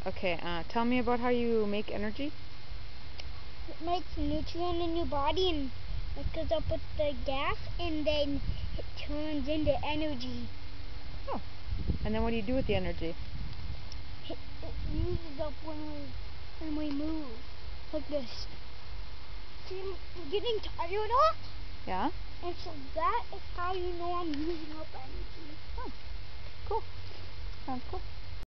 Okay, tell me about how you make energy. It makes nutrient in your body and it goes up with the gas and then it turns into energy. Oh. And then what do you do with the energy? It uses up when we move. Like this. See, I'm getting tired off? Yeah? And so that is how you know I'm using up energy. Oh. Cool. Sounds cool.